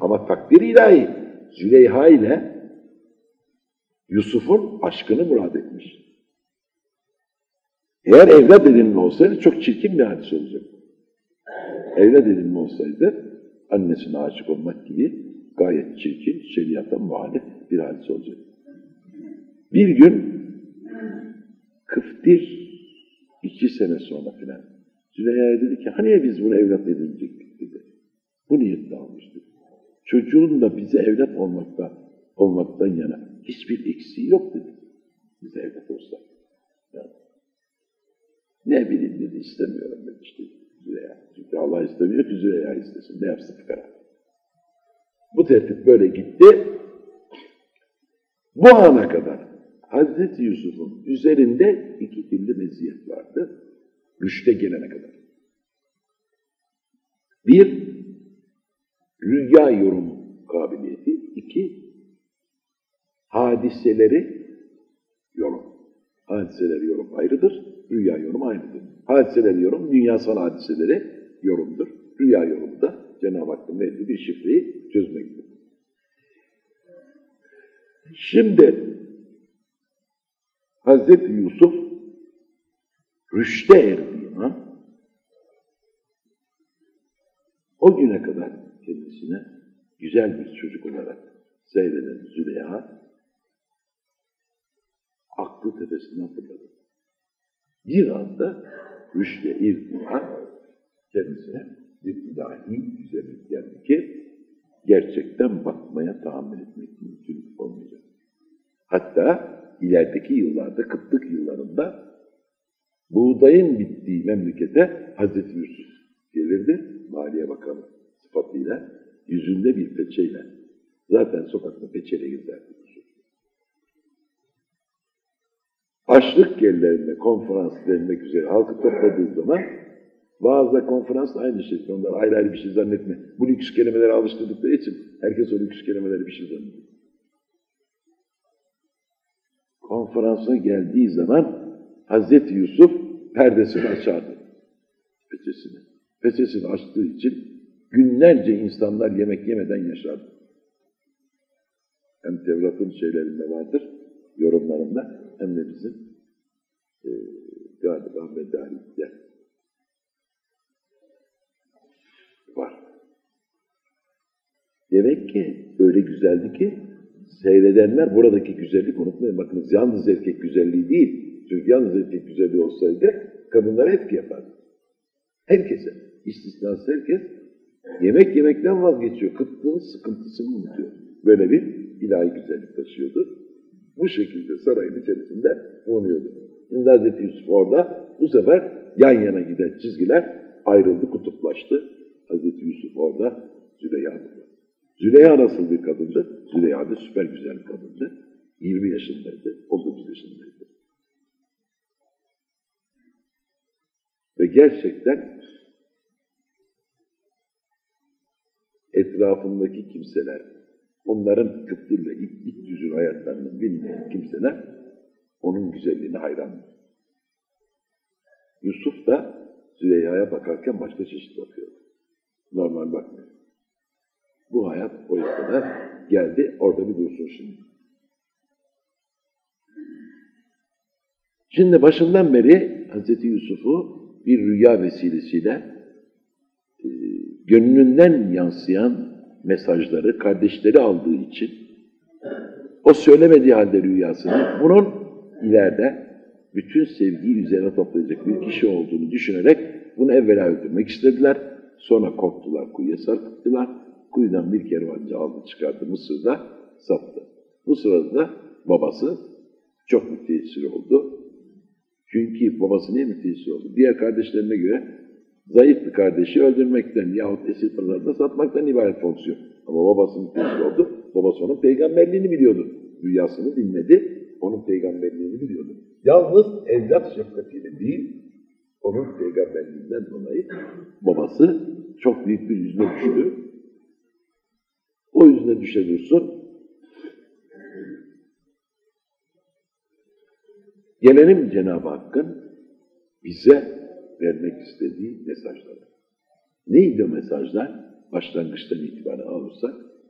Ama takdir ilahi Züleyha ile Yusuf'un aşkını murad etmiş. Eğer evlat edinme olsaydı çok çirkin bir hadis olacak. Evlat edinme olsaydı annesine aşık olmak gibi gayet çirkin, şeriata muhalif bir hadis olacak. Bir gün Kıftir 2 sene sonra filan Züleyha'ya dedi ki hani biz bunu evlat edinecektik dedi. Bu niyetle almıştık. Çocuğun da bize evlat olmaktan yana hiçbir eksiği yok dedi. Bize evlat olsa. Yani, ne bileyim dedi, istemiyorum ben işte Züleyha. Çünkü Allah istemiyor ki Züleyha istesin. Ne yapsın fıkara? Bu tertip böyle gitti. Bu ana kadar Hazreti Yusuf'un üzerinde 2 türlü meziyet vardı. Rüşte gelene kadar. Bir, rüya yorum kabiliyeti. 2, hadiseleri yorum. Hadiseleri yorum ayrıdır, rüya yorum ayrıdır. Hadiseleri yorum, dünyasal hadiseleri yorumdur. Rüya yorumu da Cenab-ı Hakk'ın verdiği bir şifreyi çözmektir. Şimdi Hazreti Yusuf rüşte erdiği an o güne kadar kendisine güzel bir çocuk olarak seyreden Züleyha aklı tepesinden fırladı. Bir anda rüşte erdiği an kendisine bir ilahi güzellik geldi ki gerçekten bakmaya tahammül etmek mümkün olmayacak. Hatta ilerideki yıllarda, kıtlık yıllarında buğdayın bittiği memlekete Hazreti Yusuf gelirdi, Maliye Bakanı sıfatıyla, yüzünde bir peçeyle. Zaten sokakta peçeyle gezerdi Yusuf. Açlık yerlerinde konferans vermek üzere halkı topladığı zaman bazı konferans aynı şey. Onlar ayrı ayrı bir şey zannetme. Bu lüks kelimelere alıştırdıkları için herkes o lüks kelimeleri bir şey zannediyor. Konferansa geldiği zaman Hazreti Yusuf perdesini açardı. Peçesini. Peçesini açtığı için günlerce insanlar yemek yemeden yaşardı. Hem Tevrat'ın şeylerinde vardır, yorumlarında, hem de bizim galiba medalikte var. Demek ki öyle güzeldi ki seyredenler buradaki güzellik unutmayın. Bakınız yalnız erkek güzelliği değil. Çünkü yalnız erkek güzelliği olsaydı kadınlara etki yapardı. Herkese, istisnasız herkes yemek yemekten vazgeçiyor. Kıtlığın sıkıntısını unutuyor. Böyle bir ilahi güzellik taşıyordu. Bu şekilde sarayın içerisinde bulunuyordu. Şimdi Hazreti Yusuf orada bu sefer yan yana giden çizgiler ayrıldı, kutuplaştı. Hazreti Yusuf orada, Züleyha'da. Züleyha nasıl bir kadındı? Züleyha da süper güzel bir kadındı. 20 yaşındaydı, 19 yaşındaydı. Ve gerçekten etrafındaki kimseler, onların kıtlıyla ilk yüzün hayatlarını bilmeyen kimseler onun güzelliğine hayrandı. Yusuf da Züleyha'ya bakarken başka çeşit bakıyordu. Normal bakmıyor. Bu hayat o kadar geldi, orada bir dursun şimdi. Şimdi başından beri Hazreti Yusuf'u bir rüya vesilesiyle gönlünden yansıyan mesajları kardeşleri aldığı için o söylemediği halde rüyasını bunun ileride bütün sevgiyi üzerine toplayacak bir kişi olduğunu düşünerek bunu evvela öldürmek istediler. Sonra korktular, kuyuya sarkıttılar. Kuyudan bir kervancı aldı, çıkardı, Mısır'da sattı. Bu sırada babası çok müteessir oldu. Çünkü babası niye müteessir oldu? Diğer kardeşlerine göre zayıf bir kardeşi öldürmekten yahut esir pazarında satmaktan ibaret fonksiyon. Ama babası müteessir oldu. Babası onun peygamberliğini biliyordu. Rüyasını dinledi, onun peygamberliğini biliyordu. Yalnız evlat şefkatiyle değil, onun peygamberliğinden dolayı babası çok büyük bir yüzüne düştü. O yüzüne düşe dursun. Gelelim Cenab-ı Hakk'ın bize vermek istediği mesajlara. Neydi o mesajlar? Başlangıçtan itibaren alırsak,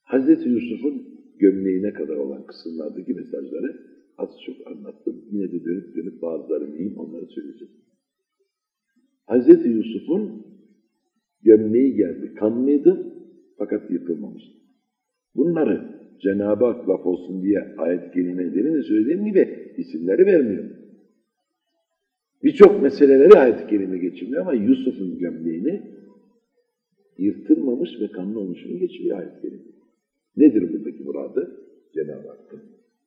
Hazreti Yusuf'un gömleğine kadar olan kısımlardaki mesajları az çok anlattım. Yine de dönüp dönüp bazıları neyim onları söyleyeceğim. Hazreti Yusuf'un gömleği geldi. Kanlıydı fakat yıkılmamıştı. Bunları Cenab-ı Hak laf olsun diye ayet-i kerimelerinde söylediğim gibi isimleri vermiyor. Birçok meseleleri ayet-i kerime geçirmiyor ama Yusuf'un gömleğini yırtılmamış ve kanlı olmuşunu geçiriyor ayet-i kerime. Nedir buradaki muradı? Cenab-ı Hakk'ın.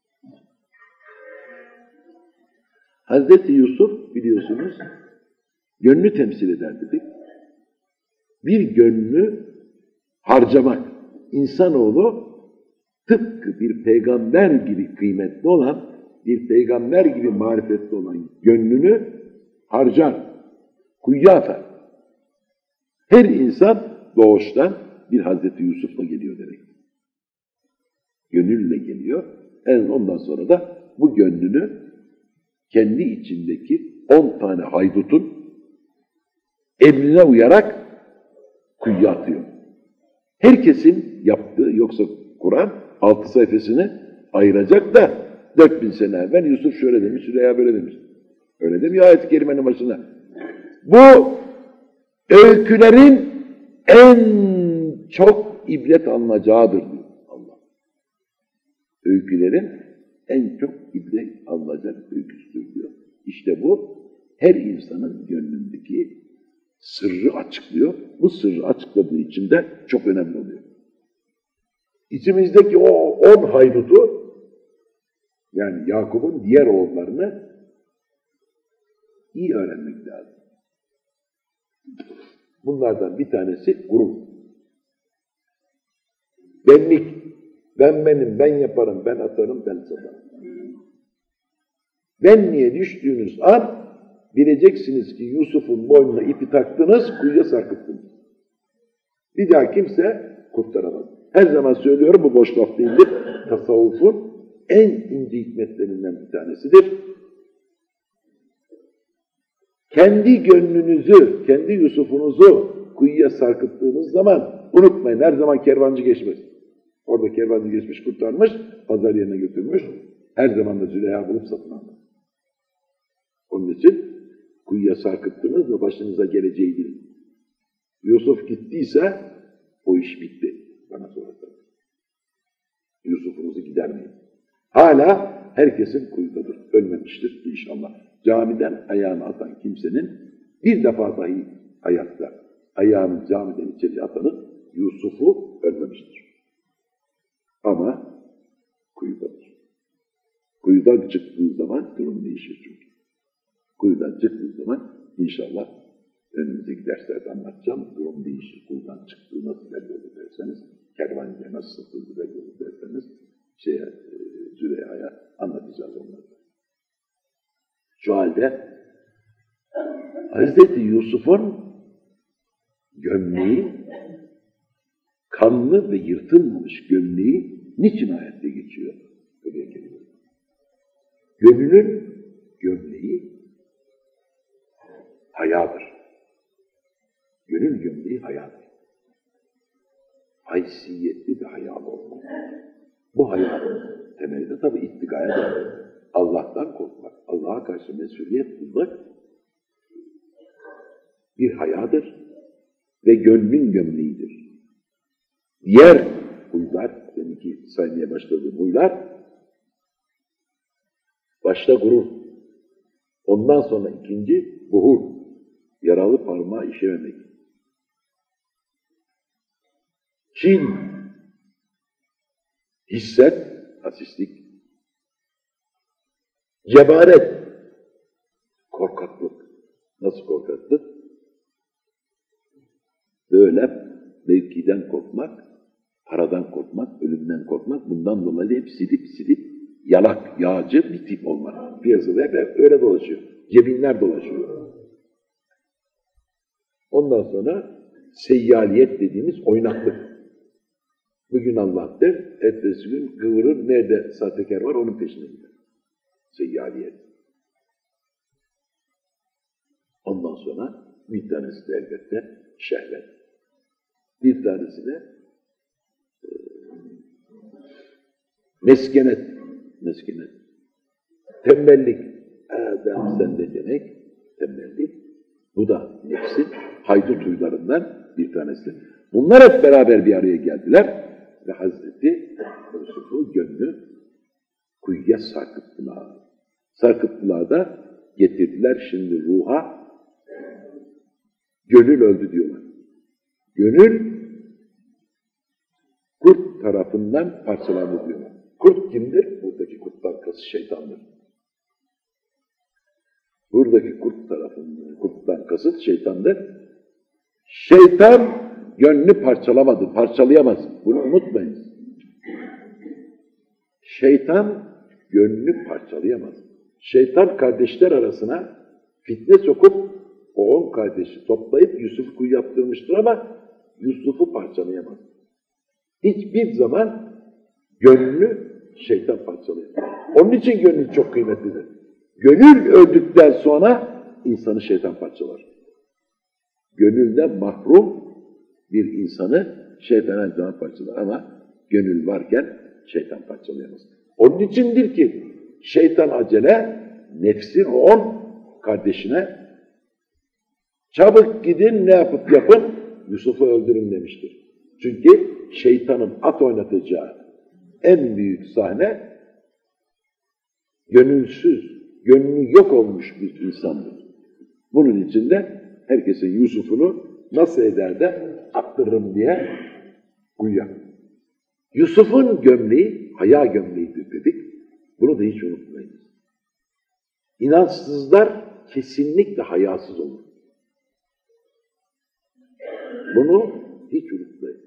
Hazreti Yusuf biliyorsunuz gönlü temsil eder dedik. Bir gönlü harcamak. İnsanoğlu tıpkı bir peygamber gibi kıymetli olan, bir peygamber gibi marifetli olan gönlünü harcar, kuyuya atar. Her insan doğuştan bir Hazreti Yusuf'la geliyor demek. Gönülle geliyor. Ondan sonra da bu gönlünü kendi içindeki 10 tane haydutun emrine uyarak kuyuya atıyor. Herkesin yaptığı, yoksa Kur'an 6 sayfasını ayıracak da 4000 sene evvel Yusuf şöyle demiş, Süreyya böyle demiş. Öyle demiyor ayet-i kerimenin başına. Bu öykülerin en çok ibret alınacağıdır diyor Allah. Öykülerin en çok ibret alınacak öyküsüdür diyor. İşte bu her insanın gönlündeki sırrı açıklıyor. Bu sırrı açıkladığı için de çok önemli oluyor. İçimizdeki o 10 haydutu, yani Yakup'un diğer oğullarını iyi öğrenmek lazım. Bunlardan bir tanesi gurur. Benlik. Ben benim, ben yaparım, ben atarım, ben satarım. Benliğe düştüğünüz an bileceksiniz ki Yusuf'un boynuna ipi taktınız, kuyuya sarkıttınız. Bir daha kimse kurtaramaz. Her zaman söylüyorum, bu boş laf değildir. Tasavvufun en ince hikmetlerinden bir tanesidir. Kendi gönlünüzü, kendi Yusuf'unuzu kuyuya sarkıttığınız zaman unutmayın, her zaman kervancı geçmez. Orada kervancı geçmiş, kurtarmış, pazar yerine götürmüş. Her zaman da Züleyha bulup satın almış. Onun için kuyuya sarkıttınız ve başınıza geleceği bilin. Yusuf gittiyse o iş bitti. Bana sorarsanız. Yusuf'unuzu gidermeyin. Hala herkesin kuyudadır. Ölmemiştir inşallah. Camiden ayağını atan kimsenin bir defa dahi hayatta ayağını camiden içeri atanın Yusuf'u ölmemiştir. Ama kuyudadır. Kuyudan çıktığı zaman durum değişir çünkü. Kuyudan çıktığı zaman inşallah önümüzdeki derslerde anlatacağım. Durum değişir. Kuyudan çıktığı nasıl belli olur derseniz, kervancıya nasıl satıldı belli olur derseniz, Züleyha'ya anlatacağız onları. Şu halde Hazreti Yusuf'un gömleği, kanlı ve yırtılmamış gömleği niçin ayette geçiyor? Buraya geliyor. Gönlün gömleği hayadır. Gönül gömleği hayadır. Haysiyetli bir hayalı olmak. Bu hayalın temeli de tabii ittikaya dayanır. Allah'tan korkmak, Allah'a karşı mesuliyet duymak bir hayadır ve gönlün gömleğidir. Diğer huylar, deminki saymaya başladığım huylar, başta gurur, ondan sonra ikinci buhur, yaralı parmağı işememek. Kin, hisset, hasislik, cebaret, korkaklık. Nasıl korkaklık? Böyle mevkiden korkmak, paradan korkmak, ölümden korkmak, bundan dolayı hep silip yalak, yağcı bir tip olmak. Piyasada hep öyle dolaşıyor. Cebinler dolaşıyor. Ondan sonra seyyaliyet dediğimiz oynaklık. Bugün Allah der, ertesi gün kıvırır, nerede sahtekar var onun peşine gider. Seyyaliyet. Ondan sonra bir tanesi de elbette şehvet. Bir tanesi de Meskenet. Meskenet. Tembellik. Adam sende demek. Tembellik. Bu da nefsin haydut huylarından bir tanesi. Bunlar hep beraber bir araya geldiler ve Hazreti Yusuf'u gönlü kuyuya sarkıttılar. Sarkıttılar da getirdiler şimdi ruha. Gönül öldü diyorlar. Gönül kurt tarafından parçalandı diyorlar. Kurt kimdir? Buradaki kurttan kasıt şeytandır. Buradaki kurttan kasıt şeytandır. Şeytan gönlü parçalamadı, parçalayamaz. Bunu unutmayın. Şeytan gönlü parçalayamaz. Şeytan kardeşler arasına fitne sokup o 10 kardeşi toplayıp Yusuf'u kuyu yaptırmıştır ama Yusuf'u parçalayamaz. Hiçbir zaman gönlü şeytan parçalayamaz. Onun için gönül çok kıymetlidir. Gönül öldükten sonra insanı şeytan parçalar. Gönülden mahrum bir insanı şeytan her zaman parçalar ama gönül varken şeytan parçalayamaz. Onun içindir ki şeytan acele nefsin 10 kardeşine çabuk gidin ne yapıp yapın Yusuf'u öldürün demiştir. Çünkü şeytanın at oynatacağı en büyük sahne gönülsüz, gönlü yok olmuş bir insandır. Bunun için de herkesin Yusuf'unu nasıl eder de attırırım diye uyuyor. Yusuf'un gömleği haya gömleğidir dedik. Bunu da hiç unutmayın. İnançsızlar kesinlikle hayasız olur. Bunu hiç unutmayın.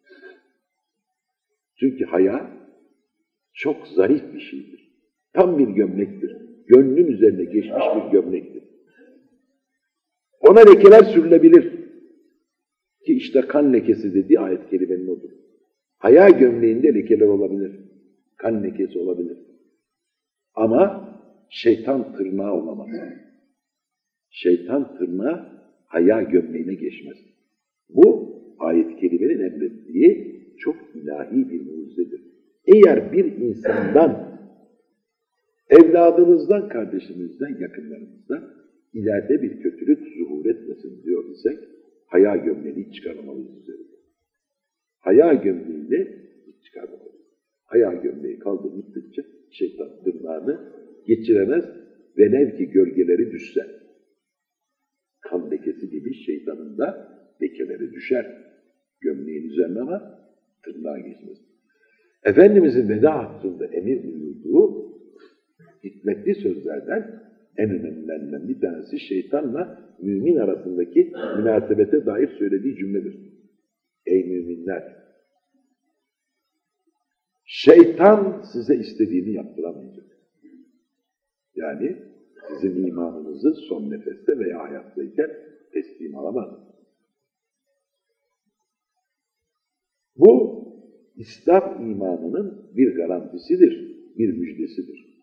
Çünkü haya çok zarif bir şeydir. Tam bir gömlektir. Gönlün üzerine geçmiş bir gömlektir. Ona lekeler sürülebilir. Ki işte kan lekesi dediği ayet-i kerimenin odur. Haya gömleğinde lekeler olabilir. Kan lekesi olabilir. Ama şeytan tırnağı olamaz. Şeytan tırnağı haya gömleğine geçmez. Bu ayet-i kerimenin emrettiği çok ilahi bir mucizedir. Eğer bir insandan, evladınızdan, kardeşinizden, yakınlarınızdan ileride bir kötülük zuhur etmesin diyor isek, haya gömleğini hiç çıkarmamalıyız üzerinde. Haya gömleğini hiç çıkarmamalıyız. Haya gömleği kaldığı müddetçe şeytan tırnağını geçiremez, velev ki gölgeleri düşse. Kan lekesi gibi şeytanın da lekeleri düşer gömleğin üzerine ama tırnağa geçmez. Efendimizin veda hattında emir buyurduğu hikmetli sözlerden en önemlilerinden bir tanesi şeytanla mümin arasındaki münasebete dair söylediği cümledir. Ey müminler! Şeytan size istediğini yaptıramayacak. Yani sizin imanınızı son nefeste veya hayattayken teslim alamaz. Bu İslam imanının bir garantisidir, bir müjdesidir.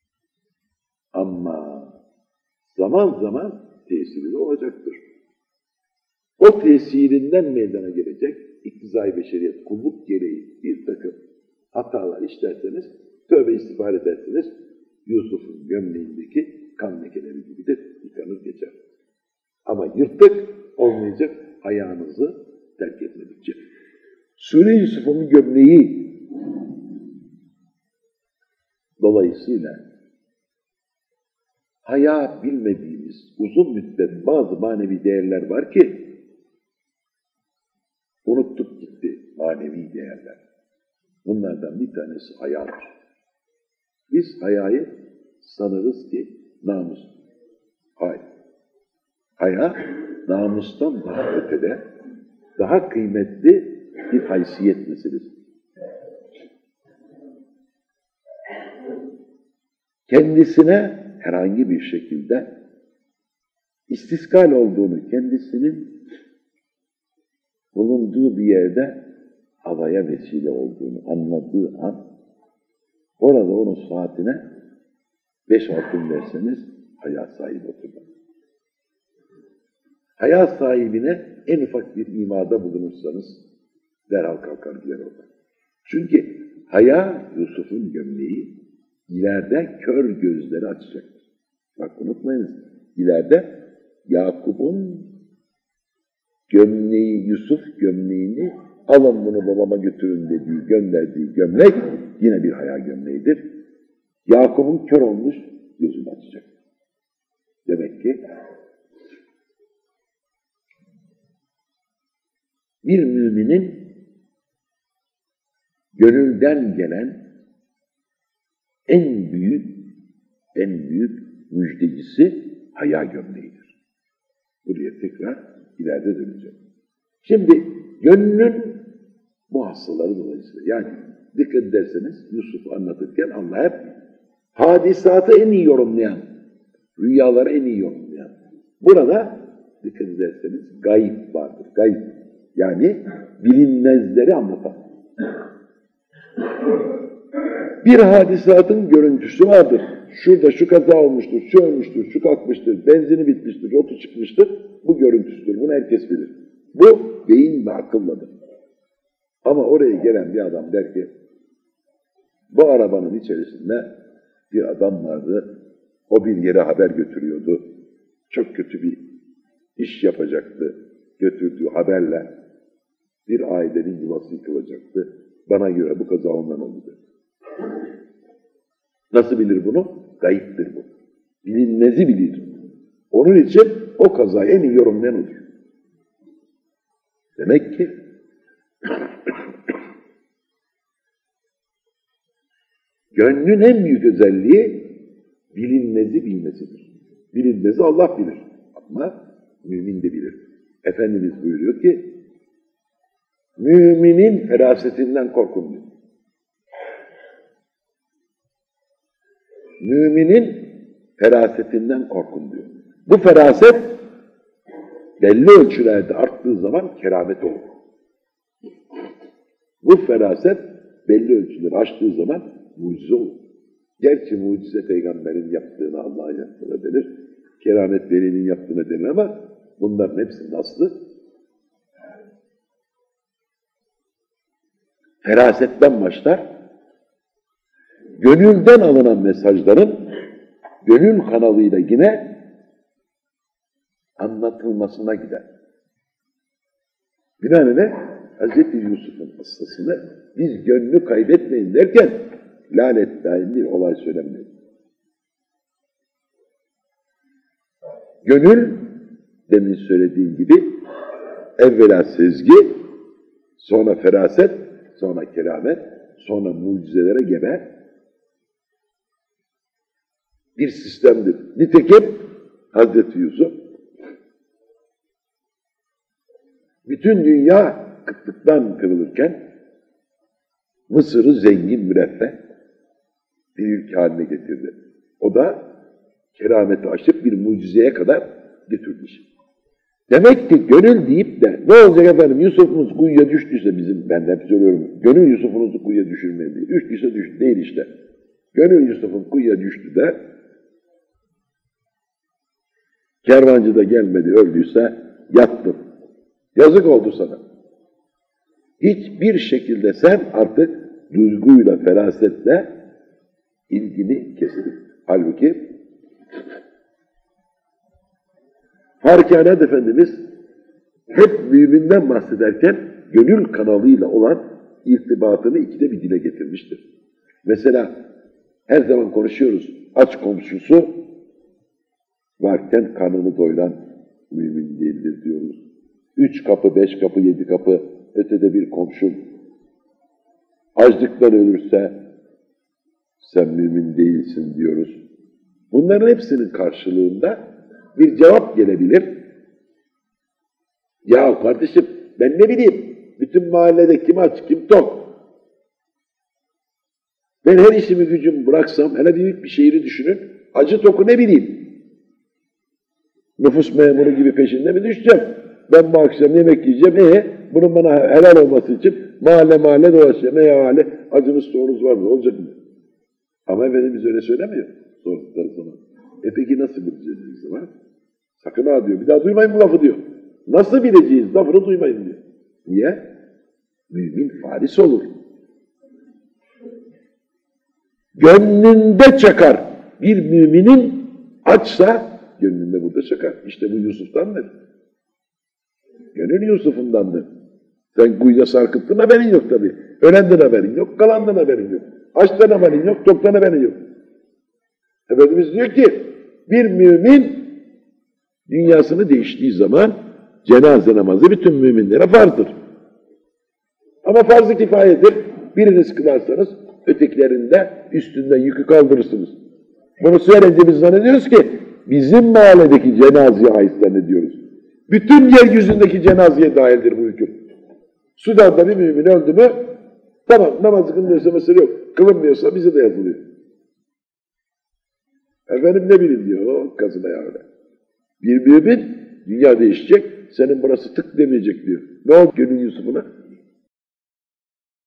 Ama zaman zaman tesiri de olacaktır. O tesirinden meydana gelecek iktizai beşeriyet, kulluk gereği bir takım hatalar işlerseniz, tövbe istiğfar ederseniz, Yusuf'un gömleğindeki kan lekeleri gibi de yıkanır geçer. Ama yırtık olmayacak ayağınızı terk etmedikçe. Sure Yusuf'un gömleği dolayısıyla haya bilmediğimiz uzun müddet bazı manevi değerler var ki unuttuk gitti manevi değerler. Bunlardan bir tanesi hayadır. Biz hayayı sanırız ki namus. Hayır. Haya namustan daha ötede, daha kıymetli bir haysiyet meselesi. Kendisine herhangi bir şekilde istiskal olduğunu, kendisinin bulunduğu bir yerde havaya vesile olduğunu anladığı an, orada onun saatine 5 altın verseniz haya sahibi oturur. Haya sahibine en ufak bir imada bulunursanız derhal kalkar gider orada. Çünkü Haya, Yusuf'un gömleği, ileride kör gözleri açacaktır. Bak unutmayınız, ileride Yakup'un gömleği, Yusuf gömleğini alın bunu babama götürün dediği, gönderdiği gömlek yine bir haya gömleğidir. Yakup'un kör olmuş gözünü açacak. Demek ki bir müminin gönülden gelen en büyük müjdecisi haya gömleğidir. Buraya tekrar ileride döneceğim. Şimdi gönlün bu hastaları dolayısıyla, yani dikkat ederseniz Yusuf'u anlatırken Allah hep hadisatı en iyi yorumlayan, rüyaları en iyi yorumlayan. Burada dikkat ederseniz gayb vardır. Gayb yani bilinmezleri anlatan. Bir hadisatın görüntüsü vardır. Şurada şu kaza olmuştur, şu ölmüştür, şu kalkmıştır, benzini bitmiştir, rotu çıkmıştır. Bu görüntüsüdür. Bunu herkes bilir. Bu beyin ve akılladır. Ama oraya gelen bir adam der ki, bu arabanın içerisinde bir adam vardı. O bir yere haber götürüyordu. Çok kötü bir iş yapacaktı. Götürdüğü haberle bir ailenin yuvası yıkılacaktı. Bana göre bu kaza ondan oldu dedi. Nasıl bilir bunu? Gayiptir bu. Bilinmezi bilir. Onun için o kazayı en iyi yorumlayan odur. Demek ki gönlün en büyük özelliği bilinmezi bilmesidir. Bilinmezi Allah bilir. Ama mümin de bilir. Efendimiz buyuruyor ki müminin ferasetinden korkun diyor. Müminin ferasetinden korkun diyor. Bu feraset belli ölçülerde arttığı zaman keramet olur. Bu feraset belli ölçüleri aştığı zaman mucize olur. Gerçi mucize peygamberin yaptığını Allah'ın yaptığına denir. Keramet velinin yaptığına denir ama bunların hepsinin aslı ferasetten başlar. Gönülden alınan mesajların gönül kanalıyla yine anlatılmasına gider. Binaenaleyh Hz. Yusuf'un hastasını biz gönlü kaybetmeyin derken lanet daim bir olay söylenmiyor. Gönül demin söylediğim gibi evvela sezgi, sonra feraset, sonra keramet, sonra mucizelere gebe bir sistemdir. Nitekim Hazreti Yusuf bütün dünya kıtlıktan kırılırken Mısır'ı zengin, müreffeh bir ülke haline getirdi. O da kerameti aşıp bir mucizeye kadar götürdü. Demek ki gönül deyip de ne olacak efendim Yusuf'umuz kuyuya düştüyse bizim, ben hep söylüyorum, gönül Yusuf'unuzu kuyuya düşürmeyin diye. Düştüyse düştü değil işte. Gönül Yusuf'un kuyuya düştü de kervancı da gelmedi öldüyse yattın. Yazık oldu sana. Hiçbir şekilde sen artık duyguyla, ferasetle ilgini kestin. Halbuki Harikânat Efendimiz hep müminden bahsederken gönül kanalıyla olan irtibatını ikide bir dile getirmiştir. Mesela her zaman konuşuyoruz, aç komşusu varken karnını doyuran mümin değildir diyoruz. 3 kapı, 5 kapı, 7 kapı ötede bir komşun açlıktan ölürse sen mümin değilsin diyoruz. Bunların hepsinin karşılığında bir cevap gelebilir. Ya kardeşim ben ne bileyim, bütün mahallede kim aç, kim tok. Ben her işimi gücümü bıraksam, hele büyük bir şehri düşünün, acı toku ne bileyim. Nüfus memuru gibi peşinde mi düşeceğim? Ben bu akşam yemek yiyeceğim, bunun bana helal olması için mahalle mahalle dolaşacağım. Hali acınız sorunuz var mı? Olacak mı? Ama Efendimiz öyle söylemiyor sordukları zaman. Peki nasıl bileceğiz zaman? Sakın ha diyor, bir daha duymayın bu lafı diyor. Nasıl bileceğiz? Lafını duymayın diyor. Niye? Mümin faris olur. gönlünde çakar. Bir müminin açsa gönlünde burada çakar. İşte bu Yusuf'tandır. Gönül Yusuf'undandır. Sen kuyuda sarkıttın haberin yok tabii. Ölenden haberin yok, kalandan haberin yok. Açtan haberin yok, toktan haberin yok. Efendimiz diyor ki, bir mümin dünyasını değiştiği zaman cenaze namazı bütün müminlere farzdır. Ama farz-ı kifayedir. Biriniz kılarsanız ötekilerinde üstünden yükü kaldırırsınız. Bunu söyleyince biz zannediyoruz ki bizim mahalledeki cenazeye ait zannediyoruz. Bütün yeryüzündeki cenazeye dahildir bu hüküm. Sudan'da bir mümin öldü mü, tamam namazı kılmıyorsa mesele yok. Kılınmıyorsa bize de yazılıyor. Efendim ne bileyim diyor o kazına ya öyle. Bir mümin dünya değişecek, senin burası tık demeyecek diyor. Ne oldu gönül Yusuf'una?